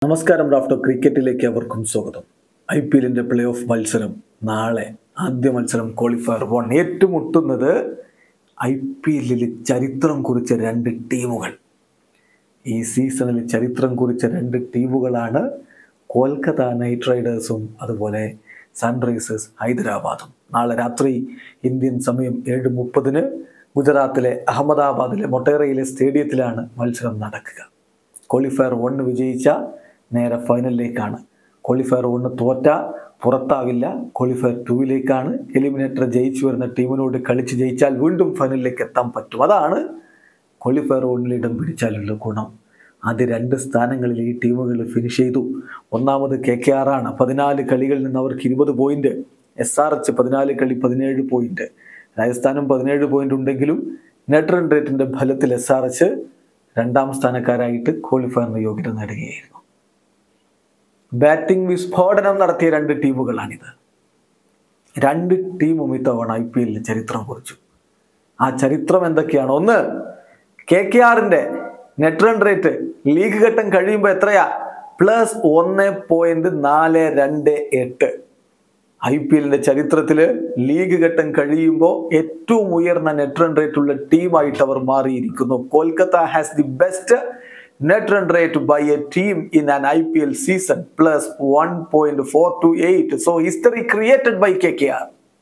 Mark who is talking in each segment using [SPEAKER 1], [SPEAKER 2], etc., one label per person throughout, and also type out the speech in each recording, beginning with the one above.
[SPEAKER 1] നമസ്കാരം. റാഫ്റ്റോ ക്രിക്കറ്റിലേക്ക് അവർക്കും സ്വാഗതം. IPL പ്ലേ ഓഫ് മത്സരം നാളെ. ആദ്യ മത്സരം ക്വാളിഫയർ 1 ഏറ്റുമുട്ടുന്നത് IPL ചരിത്രം കുറിച്ച രണ്ട് ടീമുകൾ. ഈ സീസണിൽ ചരിത്രം കുറിച്ച രണ്ട് ടീമുകളാണ് കൊൽക്കത്ത നൈറ്റ് റൈഡേഴ്സും അതുപോലെ സൺറൈസേഴ്സ് ഹൈദരാബാദും. നാളെ രാത്രി ഇന്ത്യൻ സമയം 7:30 ഗുജറാത്തിലെ അഹമ്മദാബാദിലെ മൊട്ടേറയിലെ സ്റ്റേഡിയത്തിലാണ് മത്സരം നടക്കുക. ക്വാളിഫയർ 1 വിജയിച്ച നേരെ ഫൈനലിലേക്കാണ്. ക്വാളിഫയർ 1 തോറ്റ പുറത്താവില്ല. ക്വാളിഫയർ 2 എലിമിനേറ്റർ ജയിച്ചു വരുന്ന ടീമിനോട് കളിച്ച് ജയിച്ചാൽ വീണ്ടും ഫൈനലിലേക്ക് എത്താൻ പറ്റും. അതാണ് ക്വാളിഫയർ 1 ഇടം പിടിച്ചാലുള്ള ഗുണം. ആദ്യ 2 സ്ഥാനങ്ങളിൽ ഈ ടീമുകൾ ഫിനിഷ് ചെയ്തു. ഒന്നാമത് KKR ആണ്. 14 കളികളിൽ നിന്ന് അവർക്ക് 20 പോയിന്റ്. SRH 14 കളി 17 പോയിന്റ്. രാജസ്ഥാനും 17 പോയിന്റ് ഉണ്ടെങ്കിലും നെറ്റ് റൺ റേറ്റിന്റെ ഫലത്തിൽ SRH 2ാം സ്ഥാനക്കാരായിട്ട് ക്വാളിഫയറിന് യോഗ്യത നേടുകയായിരുന്നു. ബാറ്റിംഗ് വിസ്ഫോടനം നടത്തിയ രണ്ട് ടീമുകളാണിത്. രണ്ട് ടീമും ഇത്തവണ IPL ചരിത്രം കുറിച്ചു. ആ ചരിത്രം എന്തൊക്കെയാണ്? ഒന്ന്, KKRന്റെ നെറ്റ് റൺ റേറ്റ് ലീഗ് ഘട്ടം കഴിയുമ്പോൾ എത്രയാ? +1.428. IPL ചരിത്രത്തില് ലീഗ് ഘട്ടം കഴിയുമ്പോൾ ഏറ്റവും ഉയർന്ന നെറ്റ് റൺ റേറ്റ് ഉള്ള ടീമായിട്ട് അവർ മാറിയിരിക്കുന്നു. Kolkata has the best net run rate by a team in an IPL season, +1.428. So history created by KKR.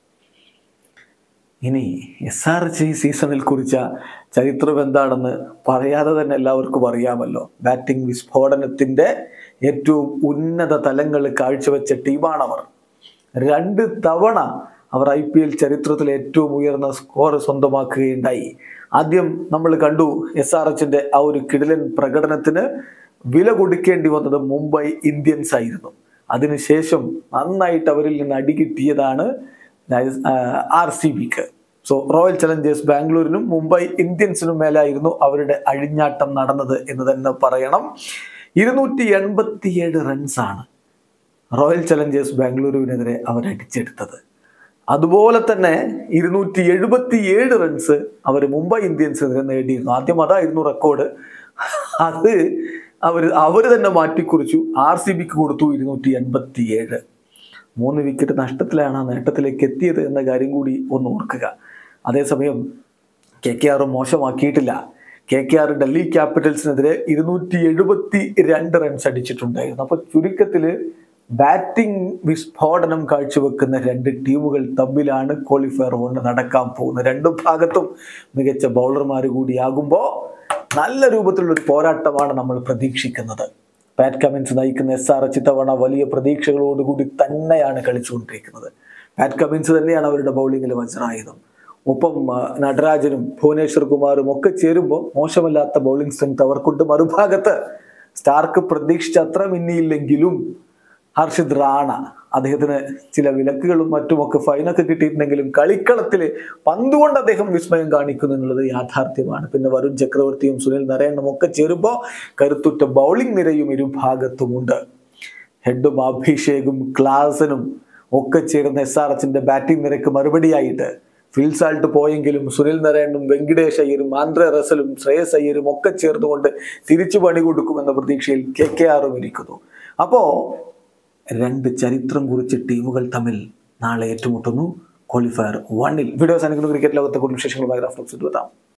[SPEAKER 1] ഇനി SRH ഈ സീസണിൽ കുറിച്ച ചരിത്രം എന്താണെന്ന് പറയാതെ തന്നെ എല്ലാവർക്കും അറിയാമല്ലോ. ബാറ്റിംഗ് വിസ്ഫോടനത്തിന്റെ ഏറ്റവും ഉന്നത തലങ്ങൾ കാഴ്ചവെച്ച ടീമാണവർ. 2 തവണ അവർ IPL ചരിത്രത്തിലെ ഏറ്റവും ഉയർന്ന സ്കോർ സ്വന്തമാക്കുകയുണ്ടായി. ആദ്യം നമ്മൾ കണ്ടു SRHന്റെ ആ ഒരു കിടിലൻ പ്രകടനത്തിന് വില കൊടുക്കേണ്ടി വന്നത് മുംബൈ ഇന്ത്യൻസ് ആയിരുന്നു. അതിനുശേഷം നന്നായിട്ട് അവരിൽ നിന്ന് അടികിട്ടിയതാണ് RCBക്ക്. സോ റോയൽ ചലഞ്ചേഴ്സ് ബാംഗ്ലൂരിനും മുംബൈ ഇന്ത്യൻസിനും മേലായിരുന്നു അവരുടെ അഴിഞ്ഞാട്ടം നടന്നത് എന്ന് തന്നെ പറയണം. 287 റൺസാണ് റോയൽ ചലഞ്ചേഴ്സ് ബാംഗ്ലൂരുവിനെതിരെ അവർ അടിച്ചെടുത്തത്. അതുപോലെ തന്നെ 277 റൺസ് അവർ മുംബൈ ഇന്ത്യൻസിനെതിരെ നേടിയിരുന്നു. ആദ്യം അതായിരുന്നു റെക്കോർഡ്. അത് അവർ തന്നെ മാറ്റിക്കുറിച്ചു. RCBക്ക് കൊടുത്തു 287. 3 വിക്കറ്റ് നഷ്ടത്തിലാണ് ആ നേട്ടത്തിലേക്ക് എത്തിയത് എന്ന കാര്യം കൂടി ഒന്ന് ഓർക്കുക. അതേസമയം KKR മോശമാക്കിയിട്ടില്ല. KKR ഡൽഹി ക്യാപിറ്റൽസിനെതിരെ 272 റൺസ് അടിച്ചിട്ടുണ്ടായിരുന്നു. അപ്പൊ ചുരുക്കത്തില് ബാറ്റിംഗ് വിസ്ഫോടനം കാഴ്ചവെക്കുന്ന രണ്ട് ടീമുകൾ തമ്മിലാണ് ക്വാളിഫയർ 1 നടക്കാൻ പോകുന്നത്. രണ്ടു ഭാഗത്തും മികച്ച ബൗളർമാർ കൂടിയാകുമ്പോൾ നല്ല രൂപത്തിലുള്ള ഒരു പോരാട്ടമാണ് നമ്മൾ പ്രതീക്ഷിക്കുന്നത്. പാറ്റ് കമിൻസ് നയിക്കുന്ന SRH ഇത്തവണ വലിയ പ്രതീക്ഷകളോടുകൂടി തന്നെയാണ് കളിച്ചുകൊണ്ടിരിക്കുന്നത്. പാറ്റ് കമിൻസ് തന്നെയാണ് അവരുടെ ബൗളിങ്ങിൽ വജ്രായുധം. ഒപ്പം നടരാജനും ഭുവനേശ്വർ കുമാറും ഒക്കെ ചേരുമ്പോൾ മോശമല്ലാത്ത ബൗളിംഗ് സ്ട്രെങ്ത് അവർക്കുണ്ട്. മറുഭാഗത്ത് സ്റ്റാർക്ക് പ്രതീക്ഷിച്ച അത്ര മിന്നിയില്ലെങ്കിലും ഹർഷിദ് റാണ, അദ്ദേഹത്തിന് ചില വിലക്കുകളും മറ്റുമൊക്കെ ഫൈനൊക്കെ കിട്ടിയിട്ടുണ്ടെങ്കിലും കളിക്കളത്തിൽ പന്തുകൊണ്ട് അദ്ദേഹം വിസ്മയം കാണിക്കുന്നു എന്നുള്ളത് യാഥാർത്ഥ്യമാണ്. പിന്നെ വരുൺ ചക്രവർത്തിയും സുനിൽ നരേനും ഒക്കെ ചേരുമ്പോൾ കരുത്തുറ്റ ബൗളിംഗ് നിരയും ഇരുഭാഗത്തുമുണ്ട്. ഹെഡും അഭിഷേകും ക്ലാസനും ഒക്കെ ചേർന്ന SRHന്റെ ബാറ്റിംഗ് നിരക്ക് മറുപടിയായിട്ട് ഫിൽസാൾട്ട് പോയെങ്കിലും സുനിൽ നരേനും വെങ്കിടേഷ് അയ്യരും ആൻഡ്രെ റസലും ശ്രേയസ് അയ്യരും ഒക്കെ ചേർന്നുകൊണ്ട് തിരിച്ചു പണി കൊടുക്കുമെന്ന പ്രതീക്ഷയിൽ KKRും ഇരിക്കുന്നു. അപ്പോ രണ്ട് ചരിത്രം കുറിച്ച ടീമുകൾ തമ്മിൽ നാളെ ഏറ്റുമുട്ടുന്നു ക്വാളിഫയർ 1. വീഡിയോ സാധിക്കുന്ന ക്രിക്കറ്റ് ലോകത്തെ കൂടുതൽ വിശേഷങ്ങളുമായി റാഫ്റ്റോ എത്താം.